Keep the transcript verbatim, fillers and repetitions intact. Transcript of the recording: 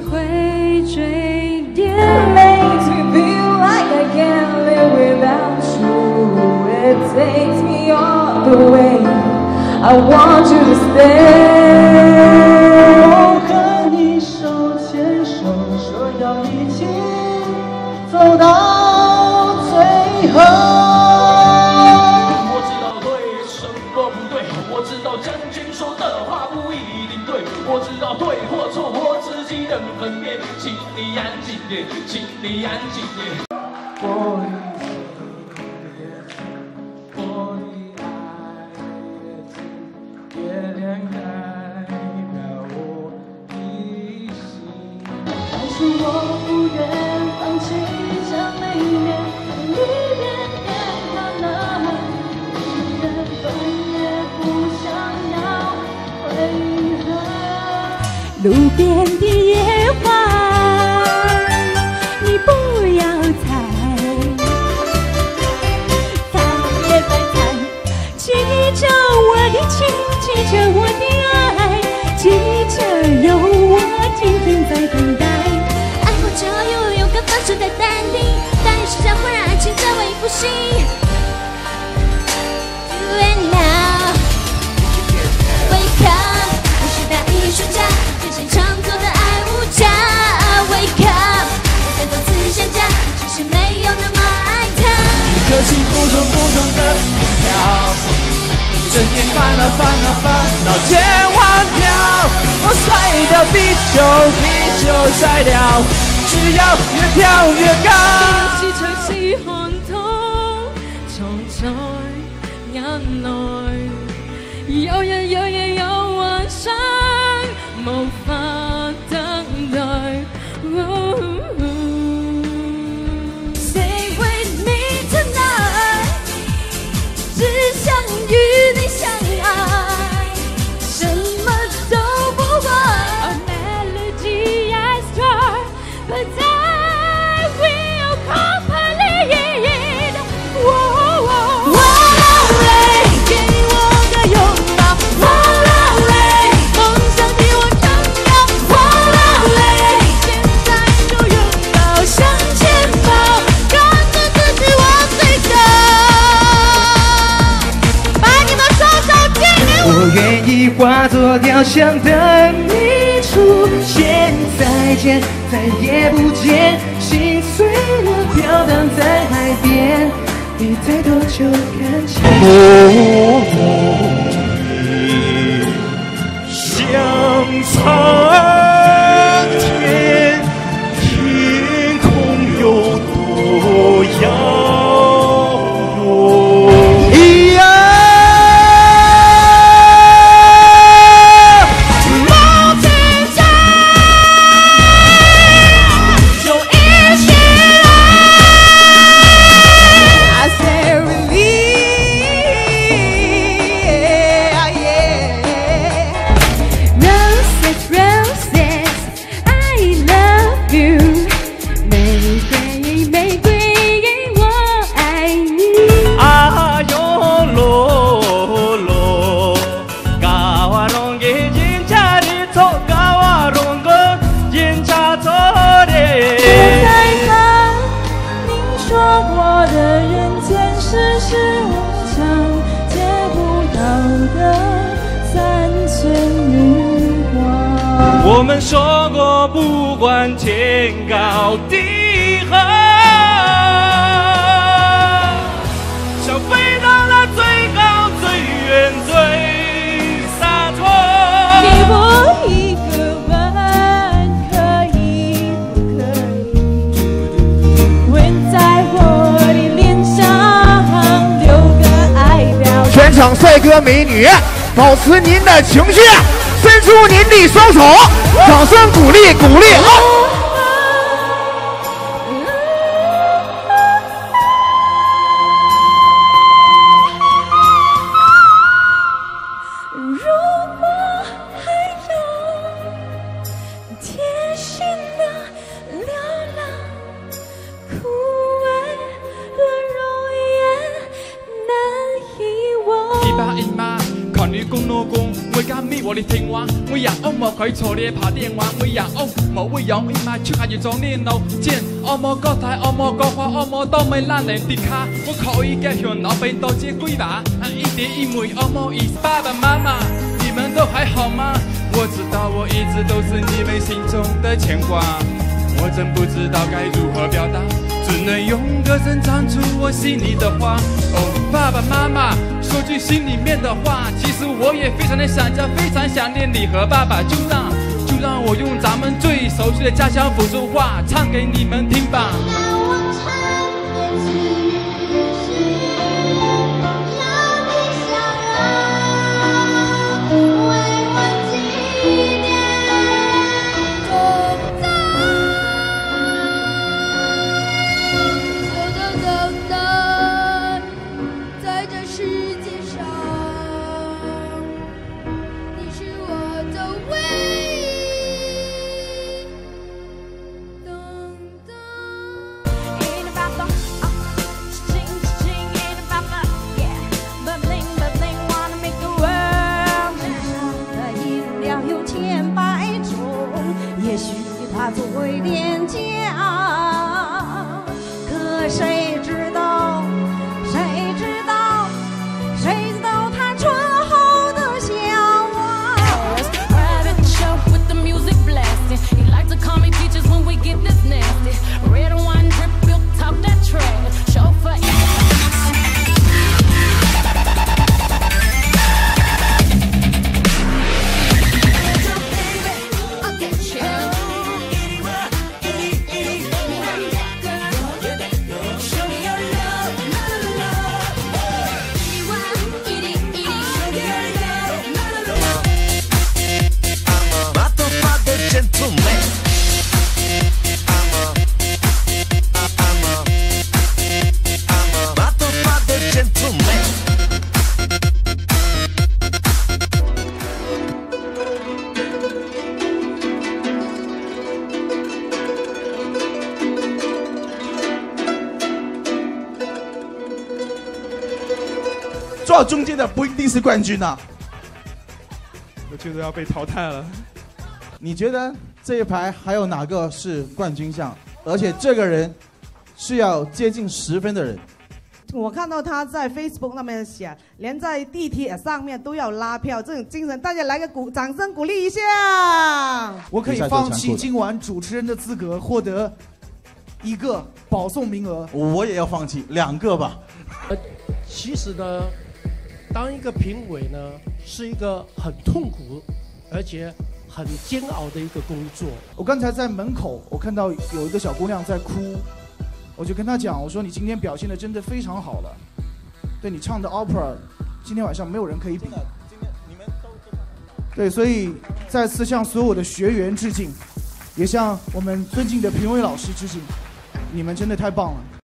会坠跌。Makes me feel like I can't live without you. It takes me all the way. I want you to stay. 我和你手牵手，说要一起走到最后。 我知道对什么不对，我知道将军说的话不一定对，我知道对或错我自己能分辨，请你安静点，请你安静点。我我的爱月亮代表我的心， 但是我不愿放弃这每年一点点快乐，一点分也不想要回合。路边的野花，你不要采，采也白采，记着我的情，记着我的爱，记着有我今天在等待。 爱过之后又有个分手的淡定，但是这忽然爱情再为复兴。Do it now, wake up， 我是大艺术家，人生创作的爱无价。Wake up， 我再多次想家，只是没有那么爱他。 一颗心扑通扑通的跳，整天烦恼烦恼烦恼千万条，我甩掉地球，地球甩掉，只要越跳越高。 是隨時看痛，藏在眼內，有日有夜有幻想，無法等待。Stay with me tonight， 只想與你相愛，什麼都不管。A melody I start, but I will complete。我流淚，給我個擁抱。我流淚，夢想替我撐腰。我流淚，現在就擁抱，向前跑，看着自己往最高。把你們雙手緊緊握。 我願意化作雕像等你出現，再見再也不見，心碎了飄蕩在海邊，你在多久看見？ 我你像苍天，天空有多遙遠。咿呀， 梦之中就一起来。I said release，roses roses I love you， 玫瑰玫瑰我愛你。 啊哟咯咯，嘎哇隆个人家的错，嘎哇隆个人家错的。 别再看您说过的人间世事无常，见不到的三寸日光。 我们说过，不管天高地厚，想飞到那最高、最远、最洒脱。 给我一个吻，可以不可以？吻在我的脸上，留个爱标。 全场帅哥美女，保持您的情绪，伸出您的双手，掌声鼓励鼓励啊！ 如果还有贴心的流浪，枯萎了容颜难遗忘。 一把一把。 看你讲老公，我甲咪我你听话，我也恶魔可以坐你拍电话，我也恶魔会用伊嘛手下就做你老贱，恶魔国台，恶魔国花，恶魔都没烂人的卡，我可以给向老板多借几把，一点一枚恶魔is爸爸妈妈，你们都还好吗？我知道我一直都是你们心中的牵挂，我真不知道该如何表达，只能用歌声唱出我心里的话。哦，爸爸妈妈，说句心里面的话，其实我也非常的想家，非常想念你和爸爸，就让就让我用咱们最熟悉的家乡福州话唱给你们听吧。 最廉价，可谁知道，谁知道，谁知道他醇厚的笑啊 Private show with the music blasting. He like to call me peaches when we get this nasty. Red wine drip, we'll talk that trash. Chauffeur. 坐到中间的不一定是冠军呐、啊。 我觉得要被淘汰了。 你觉得这一排还有哪个是冠军相？而且这个人是要接近十分的人。 我看到他在 Facebook 上面写，连在地铁上面都要拉票，这种精神，大家来个鼓，掌声鼓励一下。 我可以放弃今晚主持人的资格，获得一个保送名额。 我也要放弃两个吧。 呃，其实呢，当一个评委呢，是一个很痛苦，而且很煎熬的一个工作。 我刚才在门口，我看到有一个小姑娘在哭，我就跟她讲，我说你今天表现的真的非常好了，对你唱的 opera， 今天晚上没有人可以比。对，所以再次向所有的学员致敬，也向我们尊敬的评委老师致敬，你们真的太棒了。